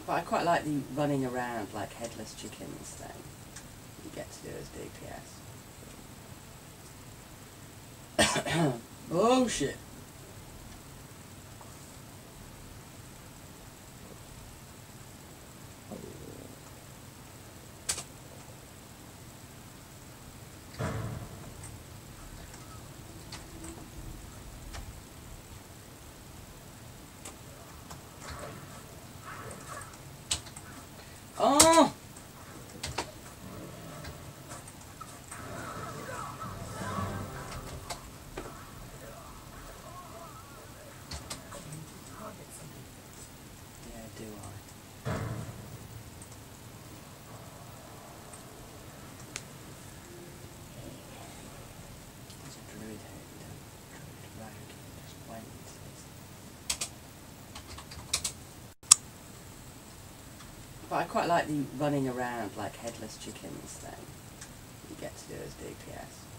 But I quite like the running around like headless chickens thing you get to do as DPS. Oh shit. Oh! Yeah, do I? There's a druid head, druid rogue, just went. But I quite like the running around like headless chickens thing you get to do as DPS.